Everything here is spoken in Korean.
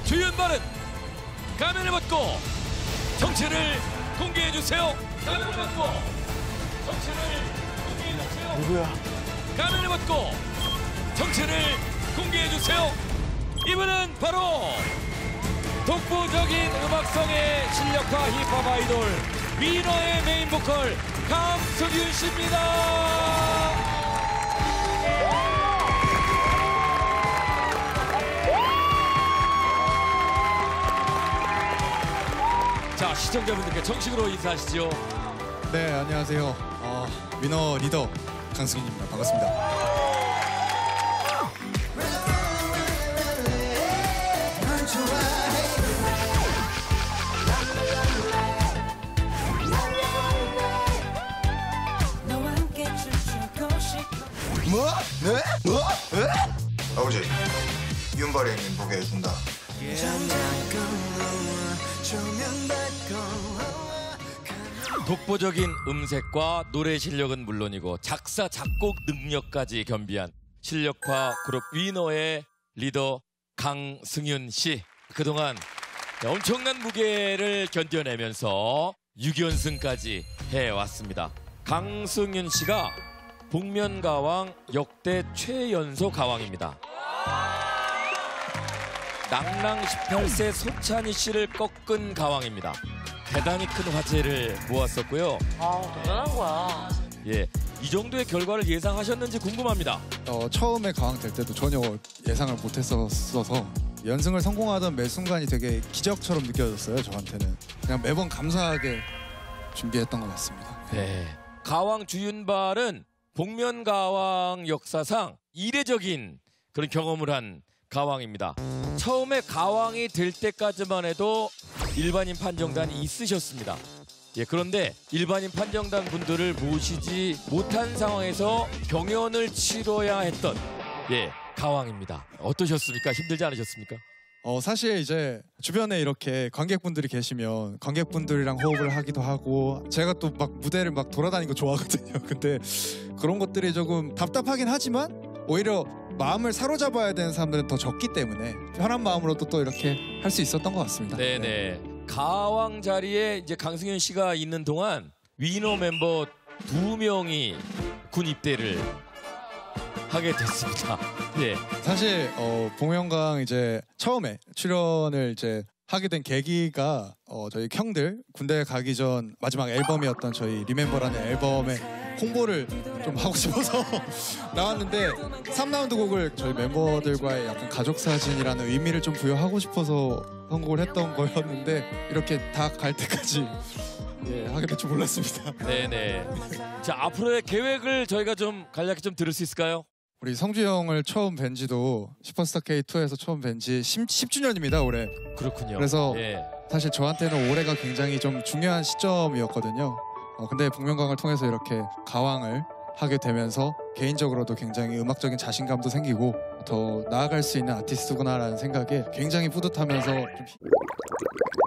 주윤발은 가면을 벗고 정체를 공개해주세요. 가면을 벗고 정체를 공개해주세요. 누구야? 가면을 벗고 정체를 공개해주세요. 이분은 바로 독보적인 음악성의 실력파 힙합 아이돌 위너의 메인 보컬 강승윤 씨입니다. 자, 시청자분들께 정식으로 인사하시죠. 네, 안녕하세요. 위너 리더 강승윤입니다. 반갑습니다. 뭐? 네? 뭐? 네? 아버지, 윤발이 형님 보게 해준다. 독보적인 음색과 노래 실력은 물론이고 작사, 작곡 능력까지 겸비한 실력파 그룹 위너의 리더 강승윤 씨. 그동안 엄청난 무게를 견뎌내면서 6연승까지 해왔습니다. 강승윤 씨가 복면가왕 역대 최연소 가왕입니다. 낭랑 18세 소찬희 씨를 꺾은 가왕입니다. 대단히 큰 화제를 모았었고요. 대단한 거야. 예, 이 정도의 결과를 예상하셨는지 궁금합니다. 처음에 가왕 될 때도 전혀 예상을 못했었어서 연승을 성공하던 매 순간이 되게 기적처럼 느껴졌어요. 저한테는 그냥 매번 감사하게 준비했던 것 같습니다. 네, 가왕 주윤발은 복면가왕 역사상 이례적인 그런 경험을 한 가왕입니다. 처음에 가왕이 될 때까지만 해도 일반인 판정단이 있으셨습니다. 예, 그런데 일반인 판정단 분들을 모시지 못한 상황에서 경연을 치러야 했던 가왕입니다. 어떠셨습니까? 힘들지 않으셨습니까? 사실 이제 주변에 이렇게 관객분들이 계시면 관객분들이랑 호흡을 하기도 하고 제가 또 막 무대를 막 돌아다니는 거 좋아하거든요. 근데 그런 것들이 조금 답답하긴 하지만 오히려 마음을 사로잡아야 되는 사람들은 더 적기 때문에 편한 마음으로도 또 이렇게 할 수 있었던 것 같습니다. 네네. 가왕 자리에 이제 강승윤 씨가 있는 동안 위너 멤버 2명이 군 입대를 하게 됐습니다. 예. 사실 복면가왕 이제 처음에 출연을 이제 하게 된 계기가 저희 형들 군대 가기 전 마지막 앨범이었던 저희 리멤버라는 앨범의 홍보를 좀 하고 싶어서 나왔는데 3라운드 곡을 저희 멤버들과의 약간 가족 사진이라는 의미를 좀 부여하고 싶어서 선곡을 했던 거였는데 이렇게 다 갈 때까지 하게 될 줄 몰랐습니다. 네네. 자, 앞으로의 계획을 저희가 좀 간략히 좀 들을 수 있을까요? 우리 성주 형을 처음 뵌 지도 슈퍼스타 K2에서 처음 뵌 지 10주년입니다 올해. 그렇군요. 그래서 사실 저한테는 올해가 굉장히 좀 중요한 시점이었거든요. 근데 복면가왕을 통해서 이렇게 가왕을 하게 되면서 개인적으로도 굉장히 음악적인 자신감도 생기고 더 나아갈 수 있는 아티스트구나라는 생각에 굉장히 뿌듯하면서 좀